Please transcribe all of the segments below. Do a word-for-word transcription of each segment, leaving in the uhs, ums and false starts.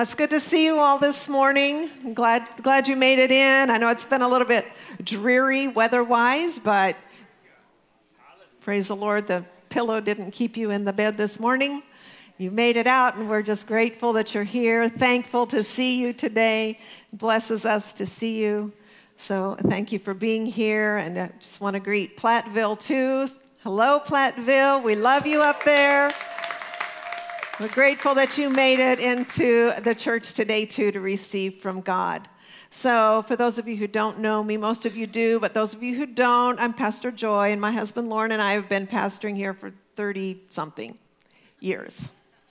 it's good to see you all this morning. I'm glad, glad you made it in. I know it's been a little bit dreary weather-wise, but praise the Lord, the pillow didn't keep you in the bed this morning. You made it out, and we're just grateful that you're here, thankful to see you today. It blesses us to see you. So thank you for being here, and I just want to greet Platteville, too. Hello, Platteville. We love you up there. We're grateful that you made it into the church today, too, to receive from God. So for those of you who don't know me, most of you do, but those of you who don't, I'm Pastor Joy, and my husband Lauren and I have been pastoring here for thirty-something years.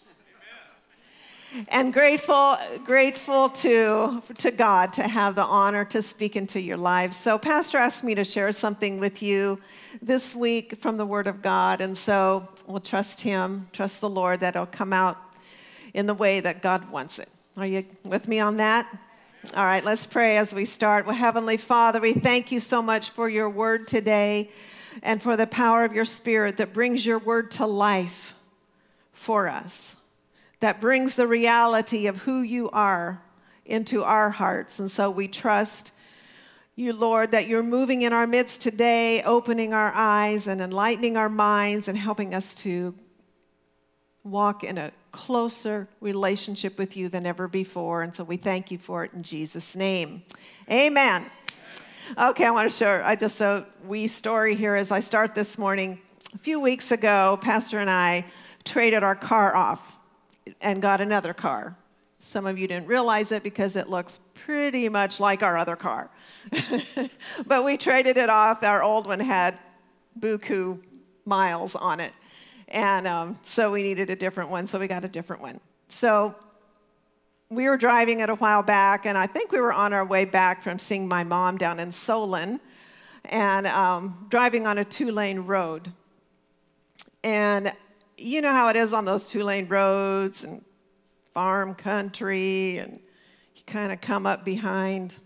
And grateful, grateful to, to God to have the honor to speak into your lives. So Pastor asked me to share something with you this week from the Word of God, and so we'll trust Him, trust the Lord that it'll come out in the way that God wants it. Are you with me on that? All right, let's pray as we start. Well, Heavenly Father, we thank you so much for your Word today and for the power of your Spirit that brings your Word to life for us, that brings the reality of who you are into our hearts. And so we trust you, Lord, that you're moving in our midst today, opening our eyes and enlightening our minds and helping us to walk in a closer relationship with you than ever before. And so we thank you for it in Jesus' name. Amen. Okay, I want to share I just a wee story here as I start this morning. A few weeks ago, Pastor and I traded our car off and got another car. Some of you didn't realize it because it looks pretty much like our other car. But we traded it off. Our old one had buku miles on it. And um, so we needed a different one, so we got a different one. So we were driving it a while back, and I think we were on our way back from seeing my mom down in Solon, and um, driving on a two-lane road. And you know how it is on those two-lane roads and farm country, and you kind of come up behind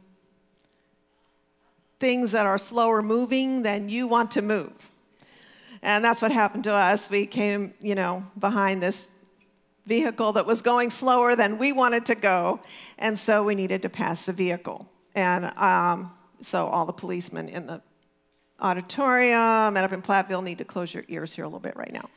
things that are slower moving than you want to move. And that's what happened to us. We came, you know, behind this vehicle that was going slower than we wanted to go, and so we needed to pass the vehicle. And um, so all the policemen in the auditorium and up in Platteville need to close your ears here a little bit right now.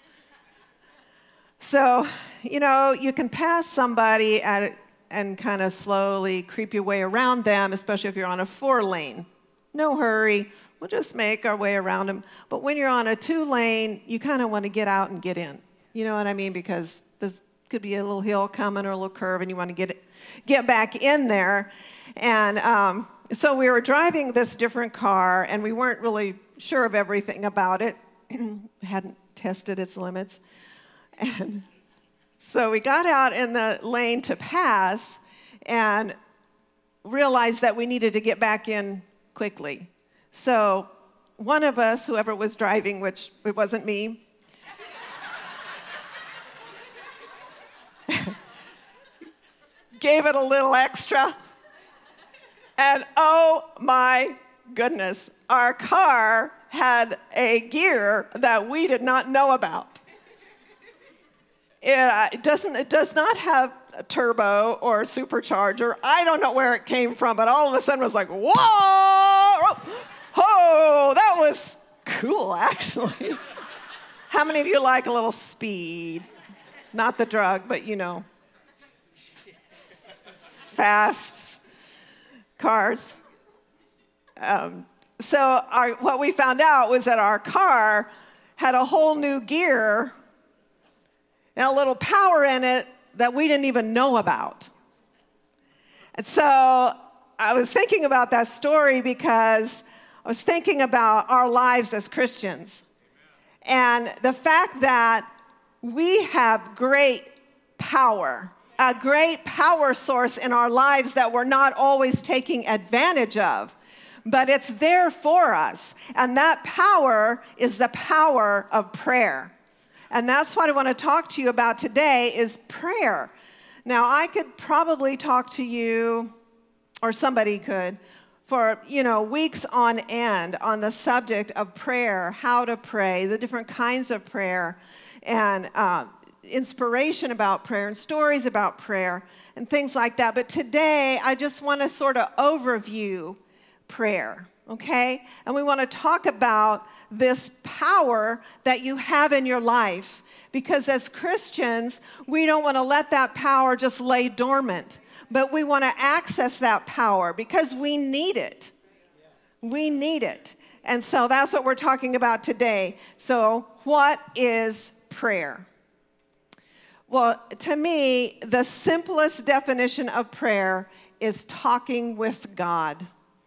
So, you know, you can pass somebody at, and kind of slowly creep your way around them, especially if you're on a four-lane. No hurry. We'll just make our way around them. But when you're on a two-lane, you kind of want to get out and get in. You know what I mean? Because there could be a little hill coming or a little curve, and you want to get it, get back in there. And um, so we were driving this different car, and we weren't really sure of everything about it. Hadn't tested its limits. And so we got out in the lane to pass and realized that we needed to get back in quickly. So one of us, whoever was driving, which it wasn't me, gave it a little extra. And oh my goodness, our car had a gear that we did not know about. It, uh, it doesn't. It does not have a turbo or a supercharger. I don't know where it came from, but all of a sudden it was like, whoa! Oh, that was cool, actually. How many of you like a little speed? Not the drug, but you know, fast cars. Um, so our, what we found out was that our car had a whole new gear and a little power in it that we didn't even know about. And so I was thinking about that story because I was thinking about our lives as Christians and the fact that we have great power, a great power source in our lives that we're not always taking advantage of, but it's there for us. And that power is the power of prayer. And that's what I want to talk to you about today is prayer. Now, I could probably talk to you, or somebody could, for, you know, weeks on end on the subject of prayer, how to pray, the different kinds of prayer, and uh, inspiration about prayer and stories about prayer and things like that. But today, I just want to sort of overview prayer, okay? And we want to talk about this power that you have in your life. Because as Christians, we don't want to let that power just lay dormant. But we want to access that power because we need it. We need it. And so that's what we're talking about today. So what is prayer? Well, to me, the simplest definition of prayer is talking with God.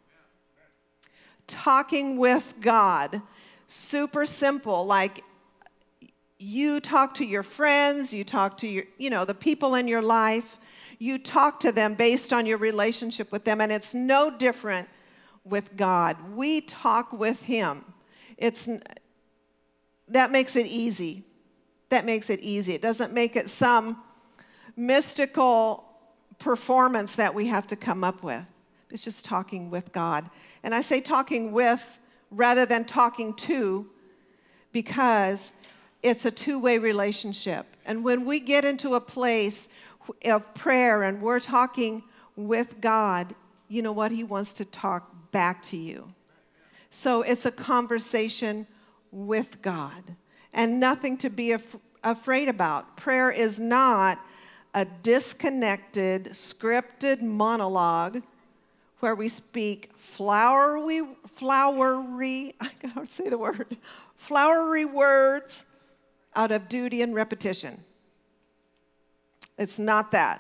Talking with God. Super simple. Like you talk to your friends, you talk to your, you know, the people in your life. You talk to them based on your relationship with them, and it's no different with God. We talk with Him. It's that makes it easy. That makes it easy. It doesn't make it some mystical performance that we have to come up with. It's just talking with God. And I say talking with rather than talking to because it's a two-way relationship. And when we get into a place of prayer and we're talking with God, you know what? He wants to talk back to you. So it's a conversation with God and nothing to be af- afraid about. Prayer is not a disconnected, scripted monologue where we speak flowery, flowery, I can't say the word, flowery words out of duty and repetition. It's not that.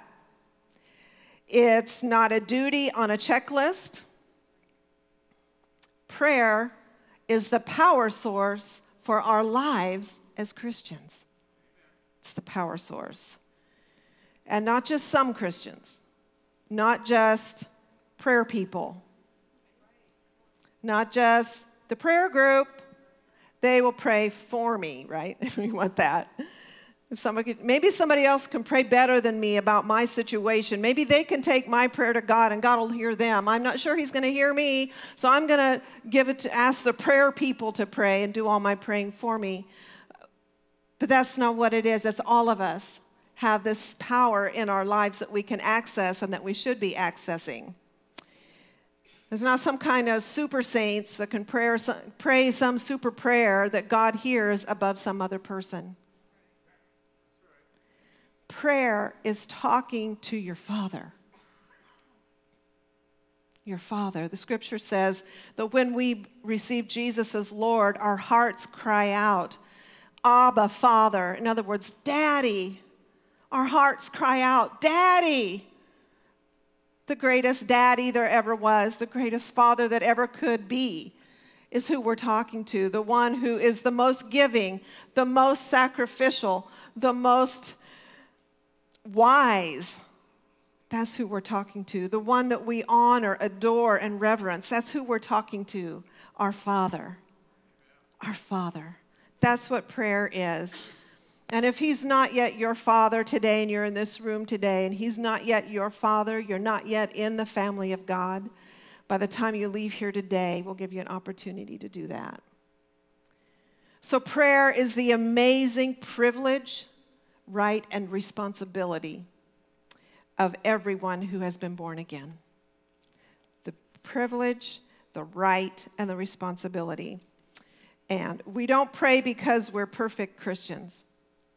It's not a duty on a checklist. Prayer is the power source for our lives as Christians. It's the power source. And not just some Christians, not just prayer people, not just the prayer group. They will pray for me, right? We want that. If somebody, maybe somebody else can pray better than me about my situation. Maybe they can take my prayer to God and God will hear them. I'm not sure He's going to hear me, so I'm going to give it to ask the prayer people to pray and do all my praying for me. But that's not what it is. It's all of us have this power in our lives that we can access and that we should be accessing. There's not some kind of super saints that can pray, pray some super prayer that God hears above some other person. Prayer is talking to your Father. Your Father. The scripture says that when we receive Jesus as Lord, our hearts cry out, Abba, Father. In other words, Daddy. Our hearts cry out, Daddy. The greatest daddy there ever was, the greatest father that ever could be, is who we're talking to. The one who is the most giving, the most sacrificial, the most wise. That's who we're talking to. The one that we honor, adore, and reverence. That's who we're talking to. Our Father. Our Father. That's what prayer is. And if He's not yet your Father today, and you're in this room today, and He's not yet your Father, you're not yet in the family of God, by the time you leave here today, we'll give you an opportunity to do that. So prayer is the amazing privilege, right, and responsibility of everyone who has been born again. The privilege, the right, and the responsibility. And we don't pray because we're perfect Christians.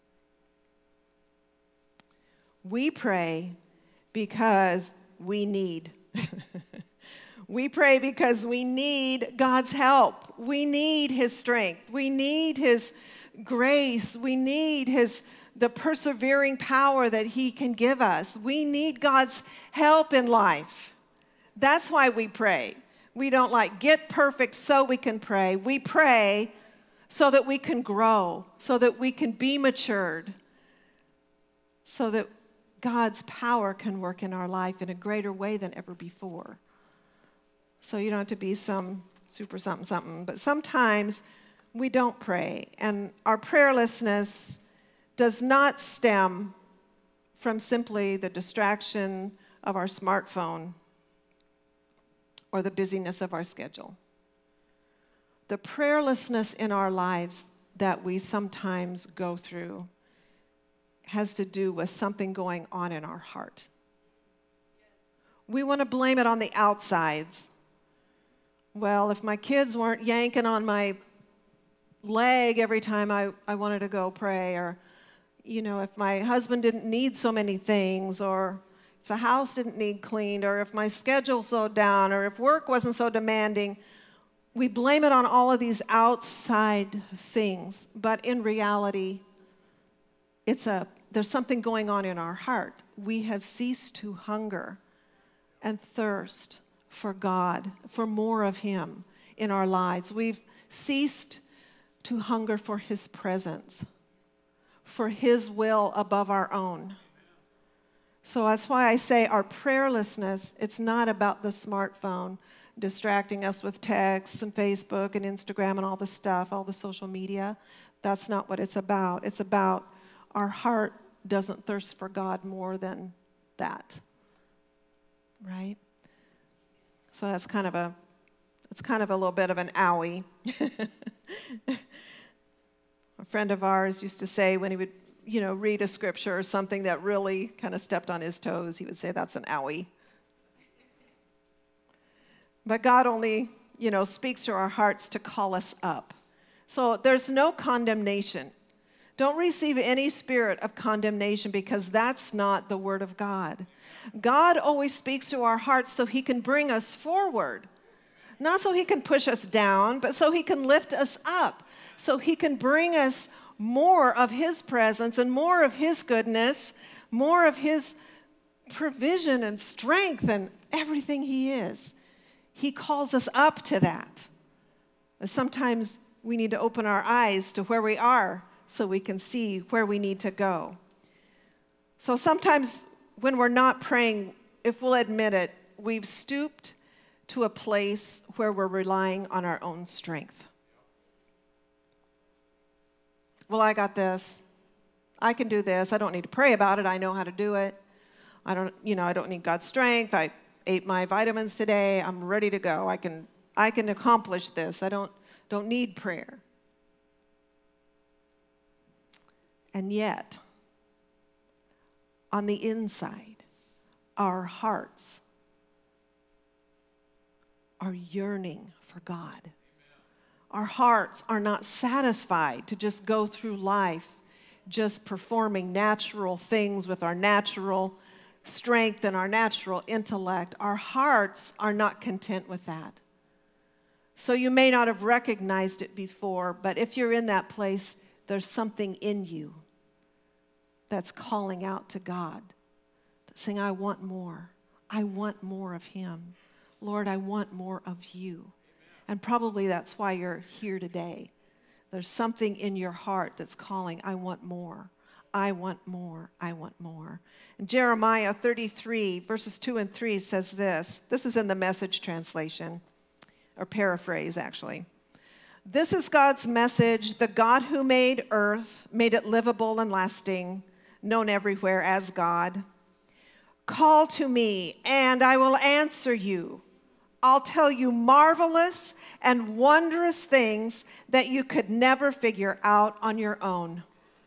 We pray because we need. We pray because we need God's help. We need His strength. We need His grace. We need His the persevering power that He can give us. We need God's help in life. That's why we pray. We don't like get perfect so we can pray. We pray so that we can grow, so that we can be matured, so that God's power can work in our life in a greater way than ever before. So you don't have to be some super something something, but sometimes we don't pray, and our prayerlessness does not stem from simply the distraction of our smartphone or the busyness of our schedule. The prayerlessness in our lives that we sometimes go through has to do with something going on in our heart. We want to blame it on the outsides. Well, if my kids weren't yanking on my leg every time I, I wanted to go pray, or, you know, if my husband didn't need so many things, or if the house didn't need cleaned, or if my schedule slowed down, or if work wasn't so demanding, we blame it on all of these outside things. But in reality, it's a, there's something going on in our heart. We have ceased to hunger and thirst for God, for more of Him in our lives. We've ceased to hunger for His presence, for His will above our own. So that's why I say our prayerlessness, it's not about the smartphone distracting us with texts and Facebook and Instagram and all the stuff, all the social media. That's not what it's about. It's about our heart doesn't thirst for God more than that. Right? So that's kind of a, it's kind of a little bit of an owie. A friend of ours used to say when he would, you know, read a scripture or something that really kind of stepped on his toes, he would say, that's an owie. But God only, you know, speaks to our hearts to call us up. So there's no condemnation. Don't receive any spirit of condemnation, because that's not the word of God. God always speaks to our hearts so He can bring us forward. Not so He can push us down, but so He can lift us up. So He can bring us more of His presence and more of His goodness, more of His provision and strength and everything He is. He calls us up to that. And sometimes we need to open our eyes to where we are so we can see where we need to go. So sometimes when we're not praying, if we'll admit it, we've stooped to a place where we're relying on our own strength. Well, I got this. I can do this. I don't need to pray about it. I know how to do it. I don't, you know, I don't need God's strength. I ate my vitamins today. I'm ready to go. I can, I can accomplish this. I don't, don't need prayer. And yet, on the inside, our hearts are yearning for God. Our hearts are not satisfied to just go through life just performing natural things with our natural strength and our natural intellect. Our hearts are not content with that. So you may not have recognized it before, but if you're in that place, there's something in you that's calling out to God, that's saying, I want more. I want more of Him. Lord, I want more of You. And probably that's why you're here today. There's something in your heart that's calling, I want more. I want more. I want more. And Jeremiah thirty-three, verses two and three says this. This is in the Message translation, or paraphrase, actually. This is God's message. The God who made earth, made it livable and lasting, known everywhere as God. Call to me, and I will answer you. I'll tell you marvelous and wondrous things that you could never figure out on your own.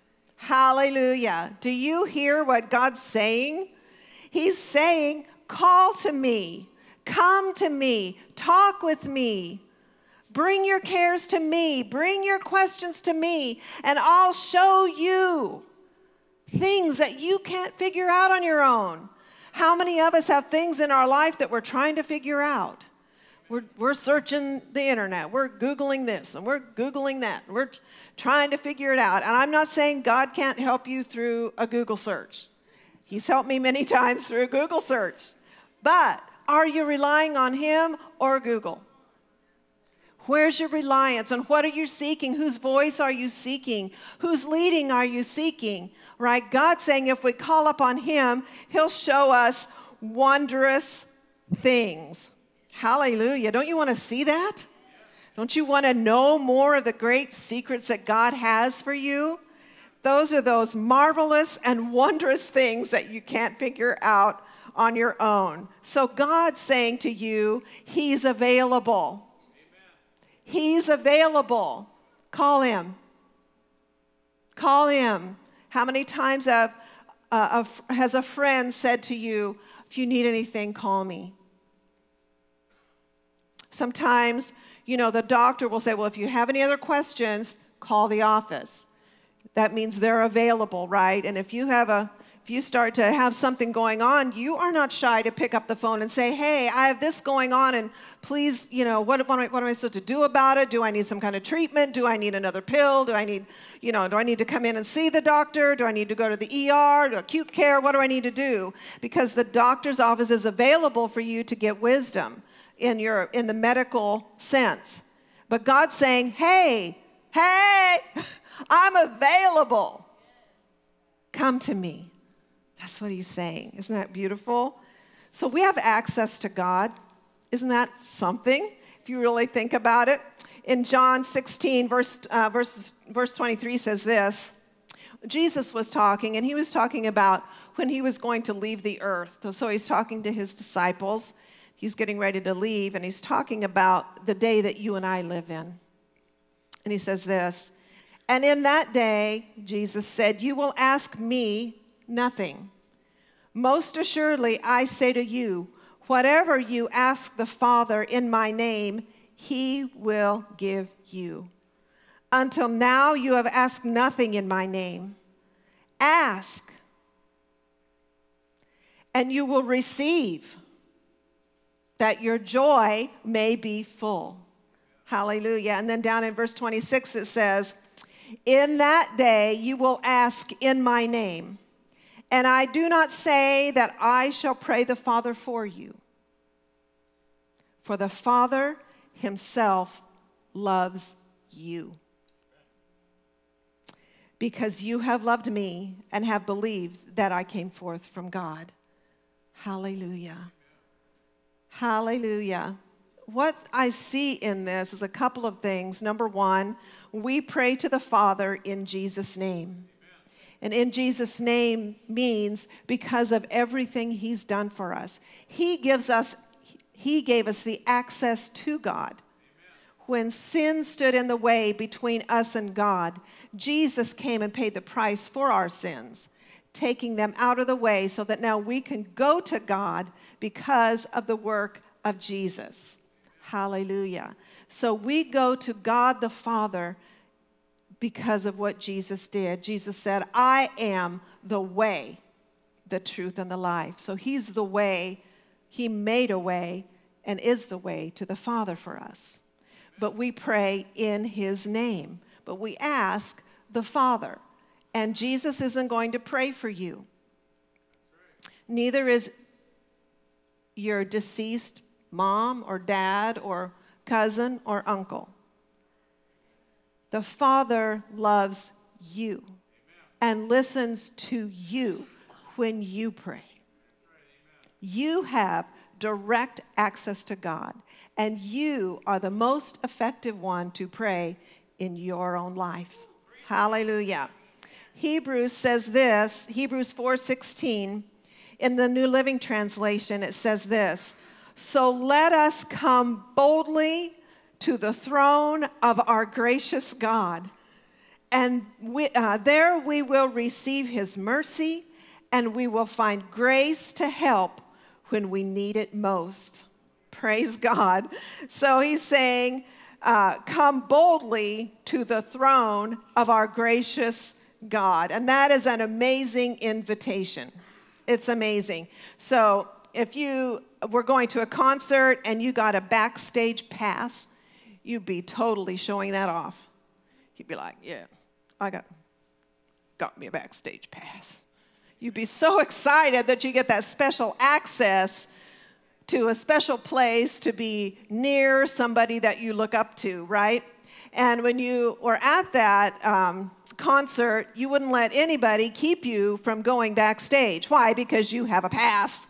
Hallelujah. Do you hear what God's saying? He's saying, call to me, come to me, talk with me. Bring your cares to me, bring your questions to me, and I'll show you things that you can't figure out on your own. How many of us have things in our life that we're trying to figure out? We're, we're searching the internet. We're Googling this and we're Googling that. And we're t- trying to figure it out. And I'm not saying God can't help you through a Google search. He's helped me many times through a Google search. But are you relying on Him or Google? Where's your reliance? And what are you seeking? Whose voice are you seeking? Whose leading are you seeking? Right? God's saying if we call upon Him, He'll show us wondrous things. Hallelujah. Don't you want to see that? Don't you want to know more of the great secrets that God has for you? Those are those marvelous and wondrous things that you can't figure out on your own. So God's saying to you, He's available. He's available. Call Him. Call Him. How many times have, uh, a, has a friend said to you, if you need anything, call me? Sometimes, you know, the doctor will say, well, if you have any other questions, call the office. That means they're available, right? And if you have a, if you start to have something going on, you are not shy to pick up the phone and say, hey, I have this going on, and please, you know, what, what, am I, what am I supposed to do about it? Do I need some kind of treatment? Do I need another pill? Do I need, you know, do I need to come in and see the doctor? Do I need to go to the E R, to acute care? What do I need to do? Because the doctor's office is available for you to get wisdom in your, in the medical sense. But God's saying, hey, hey, I'm available. Come to me. That's what he's saying. Isn't that beautiful? So we have access to God. Isn't that something, if you really think about it? In John sixteen, verse, uh, verse, verse twenty-three says this. Jesus was talking, and he was talking about when he was going to leave the earth. So he's talking to his disciples. He's getting ready to leave, and he's talking about the day that you and I live in. And he says this, and in that day, Jesus said, you will ask me nothing. Most assuredly, I say to you, whatever you ask the Father in my name, he will give you. Until now, you have asked nothing in my name. Ask, and you will receive, that your joy may be full. Hallelujah. And then down in verse twenty-six, it says, in that day you will ask in my name. And I do not say that I shall pray the Father for you. For the Father himself loves you. Because you have loved me and have believed that I came forth from God. Hallelujah. Hallelujah. What I see in this is a couple of things. Number one, we pray to the Father in Jesus' name. And in Jesus' name means because of everything he's done for us. He gives us, he gave us the access to God. When sin stood in the way between us and God, Jesus came and paid the price for our sins, taking them out of the way so that now we can go to God because of the work of Jesus. Hallelujah. So we go to God the Father because of what Jesus did. Jesus said, I am the way, the truth, and the life. So he's the way. He made a way and is the way to the Father for us. But we pray in his name. But we ask the Father. And Jesus isn't going to pray for you. Neither is your deceased mom or dad or cousin or uncle. The Father loves you and listens to you when you pray. You have direct access to God, and you are the most effective one to pray in your own life. Hallelujah. Hebrews says this, Hebrews four sixteen, in the New Living Translation, it says this, so let us come boldly to the throne of our gracious God, and we, uh, there we will receive his mercy, and we will find grace to help when we need it most. Praise God. So he's saying, uh, come boldly to the throne of our gracious God. And that is an amazing invitation. It's amazing. So if you were going to a concert and you got a backstage pass, you'd be totally showing that off. You'd be like, yeah, I got, got me a backstage pass. You'd be so excited that you get that special access to a special place to be near somebody that you look up to, right? And when you were at that um, concert, you wouldn't let anybody keep you from going backstage. Why? Because you have a pass.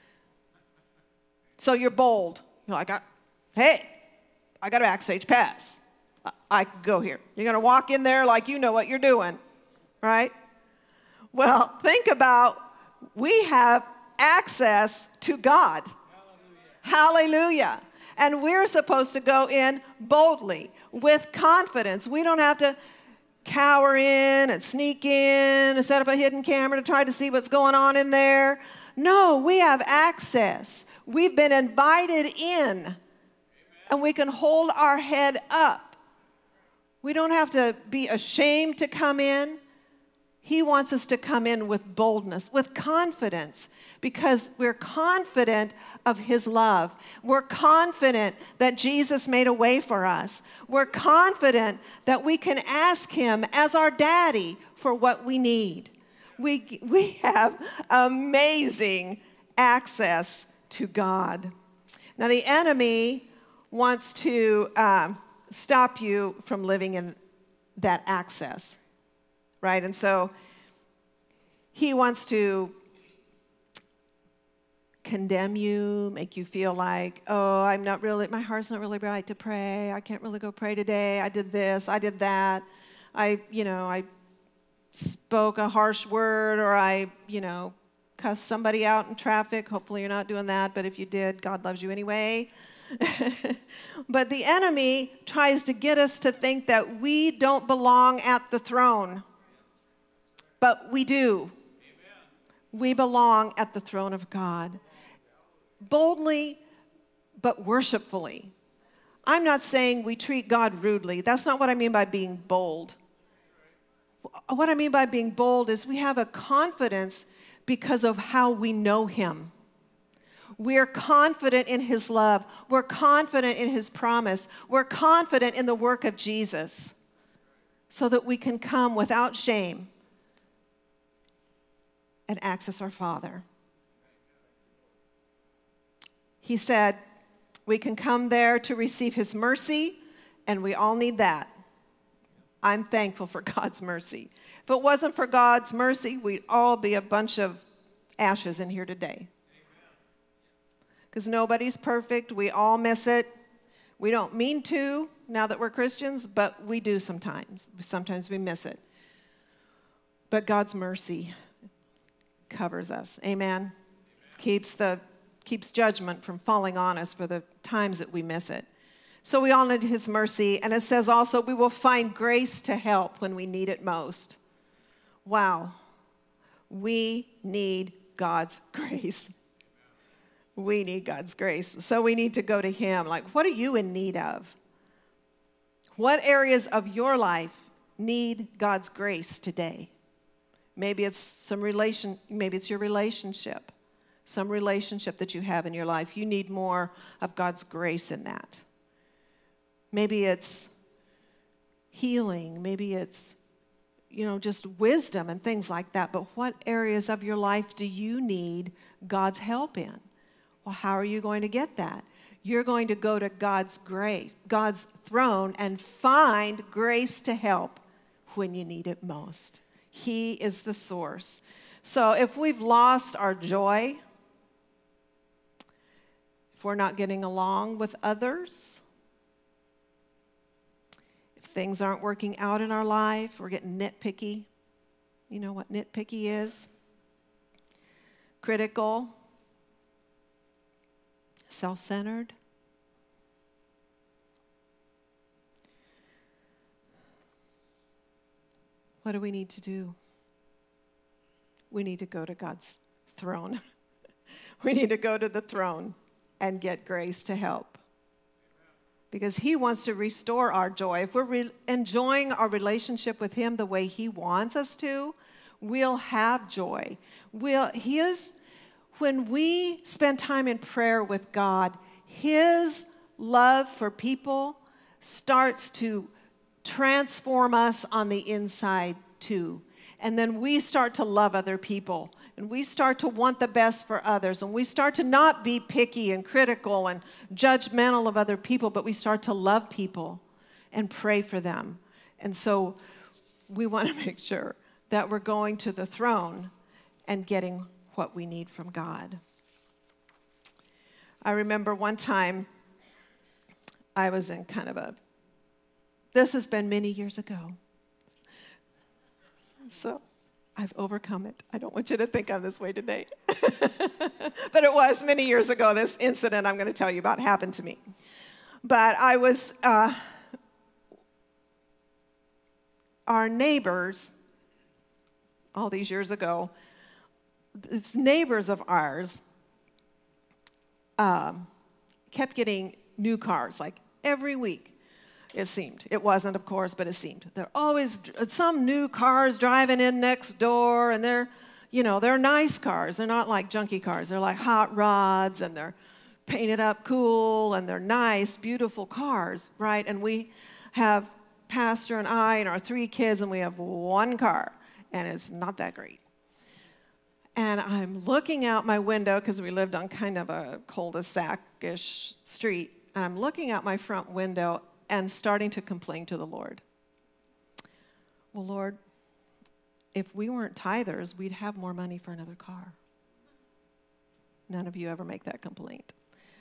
So you're bold. You're like, hey, I got a backstage pass. I can go here. You're going to walk in there like you know what you're doing, right? Well, think about, we have access to God. Hallelujah. Hallelujah. And we're supposed to go in boldly, with confidence. We don't have to cower in and sneak in and set up a hidden camera to try to see what's going on in there. No, we have access. We've been invited in. Amen. And we can hold our head up. We don't have to be ashamed to come in. He wants us to come in with boldness, with confidence, because we're confident of his love. We're confident that Jesus made a way for us. We're confident that we can ask him as our daddy for what we need. We, we have amazing access to God. Now, the enemy wants to uh, stop you from living in that access. Right? And so he wants to condemn you, make you feel like, oh, I'm not really, my heart's not really right to pray. I can't really go pray today. I did this, I did that. I, you know, I spoke a harsh word, or I, you know, cussed somebody out in traffic. Hopefully you're not doing that, but if you did, God loves you anyway. But the enemy tries to get us to think that we don't belong at the throne. But we do. Amen. We belong at the throne of God. Boldly, but worshipfully. I'm not saying we treat God rudely. That's not what I mean by being bold. What I mean by being bold is we have a confidence because of how we know him. We're confident in his love. We're confident in his promise. We're confident in the work of Jesus, so that we can come without shame and access our Father. He said we can come there to receive his mercy, and we all need that. I'm thankful for God's mercy. If it wasn't for God's mercy, we'd all be a bunch of ashes in here today. Because nobody's perfect. We all miss it. We don't mean to now that we're Christians, but we do sometimes. Sometimes we miss it. But God's mercy covers us. Amen? Amen. Keeps the keeps judgment from falling on us for the times that we miss it. So we all need his mercy. And it says also we will find grace to help when we need it most. Wow. We need God's grace. We need God's grace. So we need to go to him. Like, what are you in need of? What areas of your life need God's grace today? Maybe it's some relation, maybe it's your relationship, some relationship that you have in your life. You need more of God's grace in that. Maybe it's healing. Maybe it's, you know, just wisdom and things like that. But what areas of your life do you need God's help in? Well, how are you going to get that? You're going to go to God's grace, God's throne, and find grace to help when you need it most. He is the source. So if we've lost our joy, if we're not getting along with others, if things aren't working out in our life, we're getting nitpicky. You know what nitpicky is? Critical, self-centered. What do we need to do? We need to go to God's throne. We need to go to the throne and get grace to help. Because he wants to restore our joy. If we're re- enjoying our relationship with him the way he wants us to, we'll have joy. We'll, his, when we spend time in prayer with God, his love for people starts to transform us on the inside too. And then we start to love other people. And we start to want the best for others. And we start to not be picky and critical and judgmental of other people, but we start to love people and pray for them. And so we want to make sure that we're going to the throne and getting what we need from God. I remember one time I was in kind of a, this has been many years ago. So I've overcome it. I don't want you to think I'm this way today. But it was many years ago, this incident I'm going to tell you about happened to me. But I was, uh, our neighbors, all these years ago, it's neighbors of ours, um, kept getting new cars, like every week, it seemed. It wasn't, of course, but it seemed. There are always some new cars driving in next door, and they're, you know, they're nice cars. They're not like junky cars. They're like hot rods, and they're painted up cool, and they're nice, beautiful cars, right? And we have Pastor and I and our three kids, and we have one car, and it's not that great. And I'm looking out my window, because we lived on kind of a cul-de-sac-ish street, and I'm looking out my front window and starting to complain to the Lord. Well, Lord, if we weren't tithers, we'd have more money for another car. None of you ever make that complaint.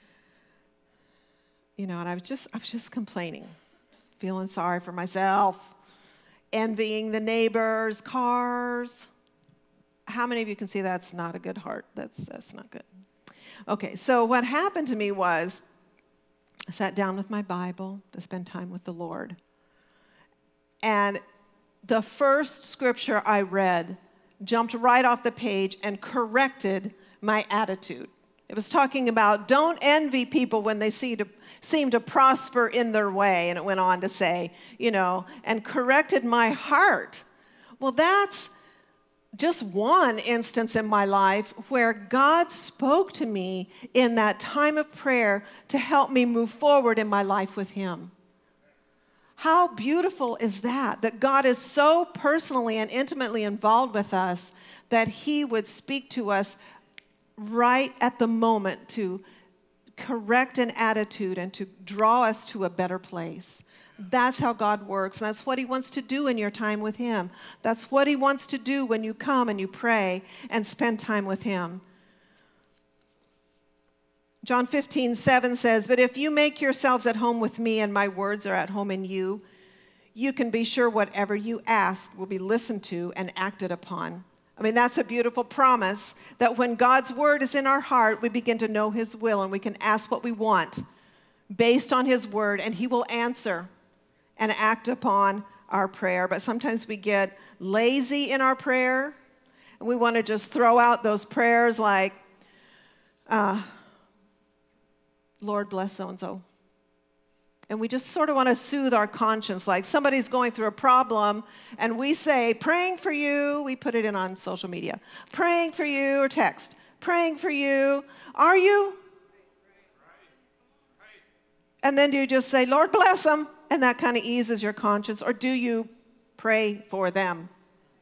You know, and I was just, I was just complaining, feeling sorry for myself, envying the neighbors' cars. How many of you can see that's not a good heart? That's, that's not good. Okay, so what happened to me was I sat down with my Bible to spend time with the Lord. And the first scripture I read jumped right off the page and corrected my attitude. It was talking about don't envy people when they see to, seem to prosper in their way. And it went on to say, you know, and corrected my heart. Well, that's just one instance in my life where God spoke to me in that time of prayer to help me move forward in my life with Him. How beautiful is that, that God is so personally and intimately involved with us that He would speak to us right at the moment to correct an attitude and to draw us to a better place. That's how God works, and that's what He wants to do in your time with Him. That's what He wants to do when you come and you pray and spend time with Him. John fifteen, seven says, "But if you make yourselves at home with me and my words are at home in you, you can be sure whatever you ask will be listened to and acted upon." I mean, that's a beautiful promise that when God's word is in our heart, we begin to know His will and we can ask what we want based on His word, and He will answer and act upon our prayer. But sometimes we get lazy in our prayer, and we want to just throw out those prayers like, uh, Lord, bless so-and-so. And we just sort of want to soothe our conscience, like somebody's going through a problem, and we say, praying for you. We put it in on social media. Praying for you, or text. Praying for you. Are you? And then do you just say, Lord, bless them? And that kind of eases your conscience. Or do you pray for them?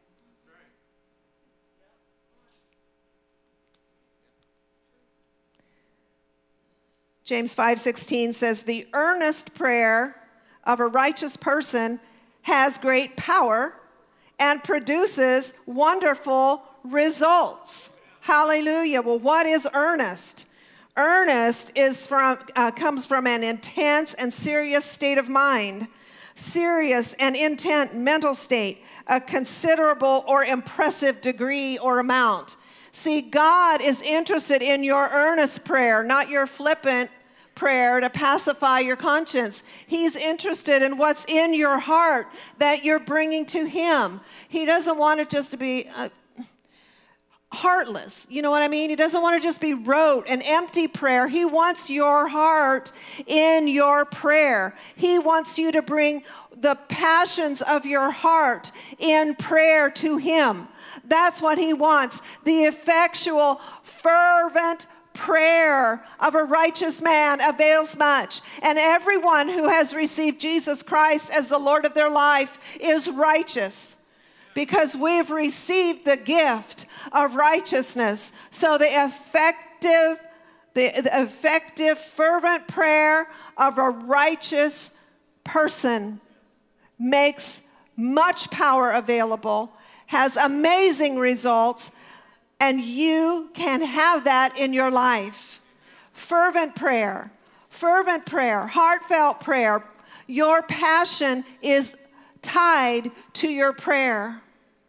James five sixteen says, "The earnest prayer of a righteous person has great power and produces wonderful results." Hallelujah. Well, what is earnest? Earnest is from, uh, comes from an intense and serious state of mind, serious and intent mental state, a considerable or impressive degree or amount. See, God is interested in your earnest prayer, not your flippant prayer to pacify your conscience. He's interested in what's in your heart that you're bringing to Him. He doesn't want it just to be uh, heartless. You know what I mean? He doesn't want to just be rote, an empty prayer. He wants your heart in your prayer. He wants you to bring the passions of your heart in prayer to Him. That's what He wants. The effectual, fervent prayer of a righteous man avails much. And everyone who has received Jesus Christ as the Lord of their life is righteous, because we've received the gift of righteousness. So the effective, the, the effective, fervent prayer of a righteous person makes much power available, has amazing results, and you can have that in your life. Fervent prayer, fervent prayer, heartfelt prayer. Your passion is tied to your prayer.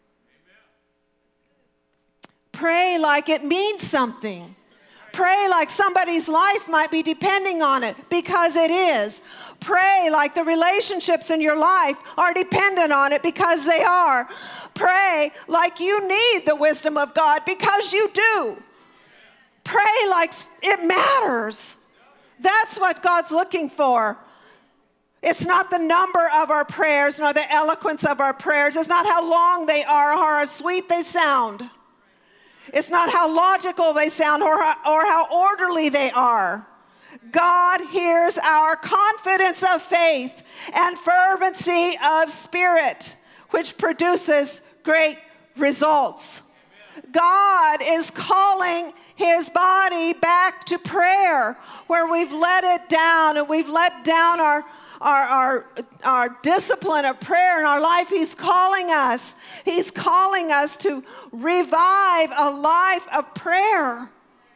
Pray like it means something. Pray like somebody's life might be depending on it, because it is. Pray like the relationships in your life are dependent on it, because they are. Pray like you need the wisdom of God, because you do. Pray like it matters. That's what God's looking for. It's not the number of our prayers, nor the eloquence of our prayers. It's not how long they are or how sweet they sound. It's not how logical they sound or how, or how orderly they are. God hears our confidence of faith and fervency of spirit, which produces great results. God is calling his body back to prayer, where we've let it down and we've let down our, our, our, our discipline of prayer in our life. He's calling us. He's calling us to revive a life of prayer.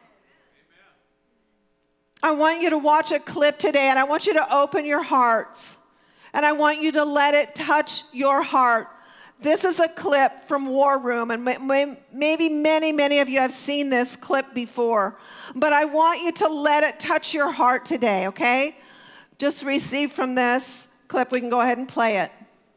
I want you to watch a clip today, and I want you to open your hearts, and I want you to let it touch your heart. This is a clip from War Room, and maybe many, many of you have seen this clip before, but I want you to let it touch your heart today, okay? Just receive from this clip. We can go ahead and play it.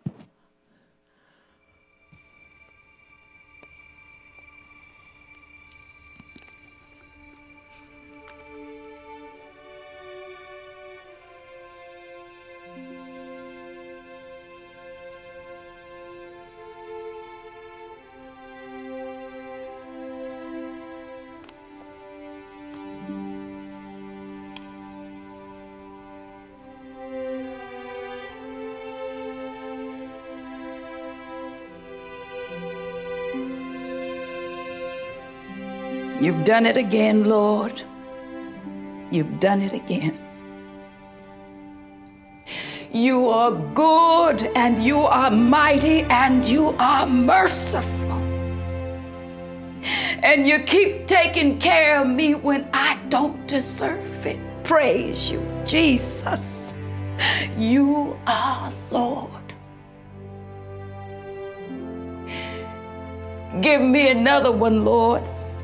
You've done it again, Lord. You've done it again. You are good, and you are mighty, and you are merciful. And you keep taking care of me when I don't deserve it. Praise you, Jesus. You are Lord. Give me another one, Lord.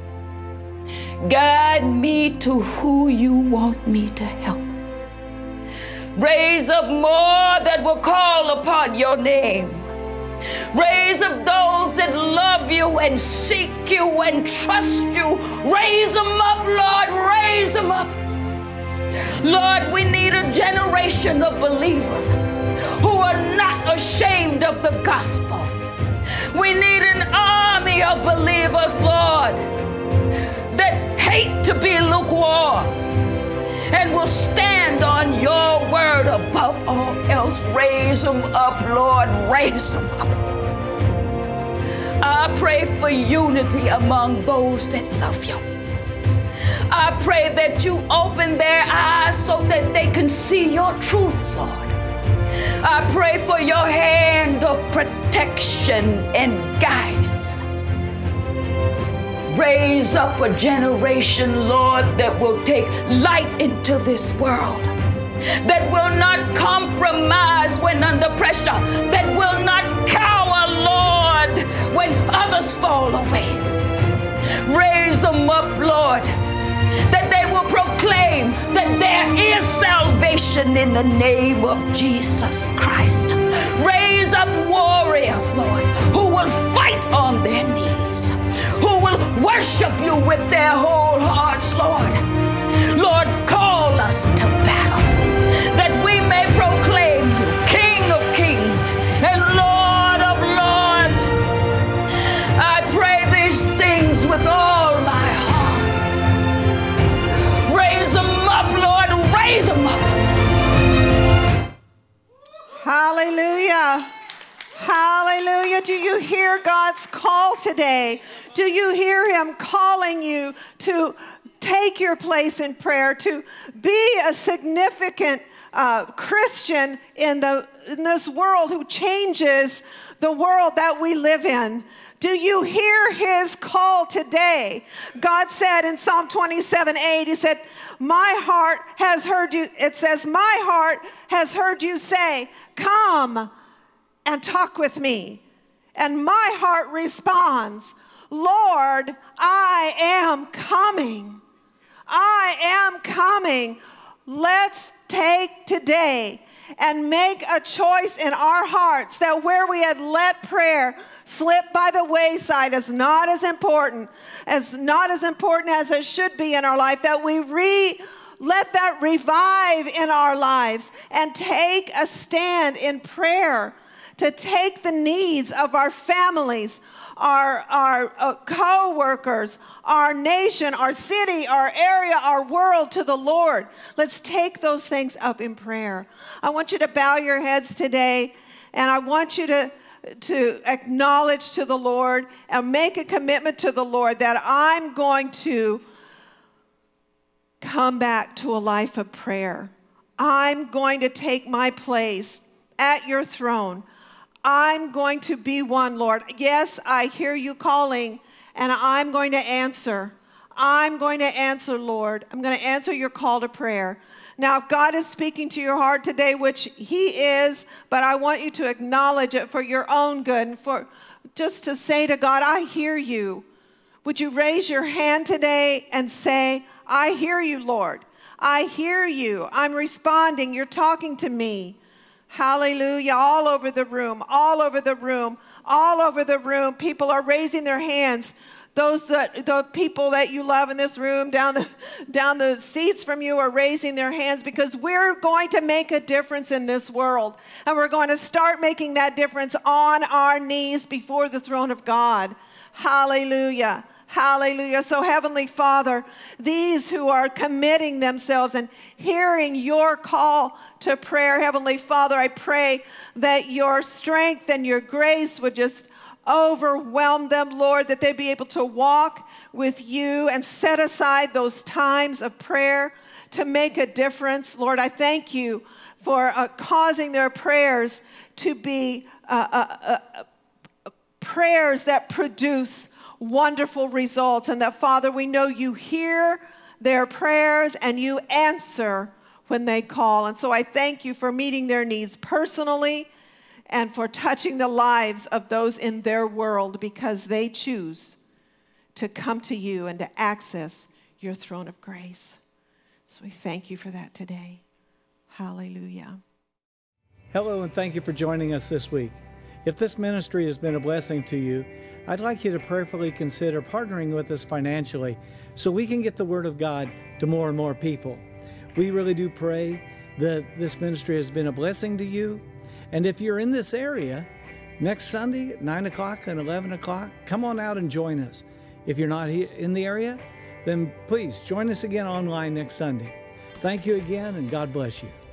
Guide me to who you want me to help. Raise up more that will call upon your name. Raise up those that love you and seek you and trust you. Raise them up, Lord, raise them up. Lord, we need a generation of believers who are not ashamed of the gospel. We need an army of believers, Lord, that hate to be lukewarm and will stand on your word above all else. Raise them up, Lord, raise them up. I pray for unity among those that love you. I pray that you open their eyes so that they can see your truth, Lord. I pray for your hand of protection and guidance. Raise up a generation, Lord, that will take light into this world, that will not compromise when under pressure, that will not cower, Lord, when others fall away. Raise them up, Lord, that they will proclaim that there is salvation in the name of Jesus Christ. Raise up warriors, Lord, who will fight on their knees, who will worship you with their whole hearts, Lord. Lord, call us to battle, that we may proclaim you King of kings and Lord of lords. I pray these things with all my heart. Raise them up, Lord, raise them up. Hallelujah. Hallelujah. Do you hear God's call today? Do you hear him calling you to take your place in prayer, to be a significant uh, Christian in, the, in this world who changes the world that we live in? Do you hear his call today? God said in Psalm twenty-seven eight, he said, my heart has heard you, it says, my heart has heard you say, come and talk with me. And my heart responds, Lord, I am coming. I am coming. Let's take today and make a choice in our hearts that where we had let prayer slip by the wayside as not as important, as not as important as it should be in our life, that we re let that revive in our lives and take a stand in prayer to take the needs of our families, our, our uh, co-workers, our nation, our city, our area, our world to the Lord. Let's take those things up in prayer. I want you to bow your heads today, and I want you to, to acknowledge to the Lord and make a commitment to the Lord that I'm going to come back to a life of prayer. I'm going to take my place at your throne. I'm going to be one, Lord. Yes, I hear you calling, and I'm going to answer. I'm going to answer, Lord. I'm going to answer your call to prayer. Now, if God is speaking to your heart today, which he is, but I want you to acknowledge it for your own good and for just to say to God, I hear you. Would you raise your hand today and say, I hear you, Lord. I hear you. I'm responding. You're talking to me. Hallelujah. All over the room, all over the room, all over the room. People are raising their hands. Those that, the people that you love in this room, down the, down the seats from you are raising their hands because we're going to make a difference in this world. And we're going to start making that difference on our knees before the throne of God. Hallelujah. Hallelujah. So Heavenly Father, these who are committing themselves and hearing your call to prayer, Heavenly Father, I pray that your strength and your grace would just overwhelm them, Lord, that they'd be able to walk with you and set aside those times of prayer to make a difference. Lord, I thank you for uh, causing their prayers to be uh, uh, uh, prayers that produce wonderful results, and that, Father, we know you hear their prayers and you answer when they call. And so I thank you for meeting their needs personally and for touching the lives of those in their world because they choose to come to you and to access your throne of grace. So we thank you for that today. Hallelujah. Hello, and thank you for joining us this week. If this ministry has been a blessing to you, I'd like you to prayerfully consider partnering with us financially so we can get the Word of God to more and more people. We really do pray that this ministry has been a blessing to you. And if you're in this area, next Sunday at nine o'clock and eleven o'clock, come on out and join us. If you're not here in the area, then please join us again online next Sunday. Thank you again, and God bless you.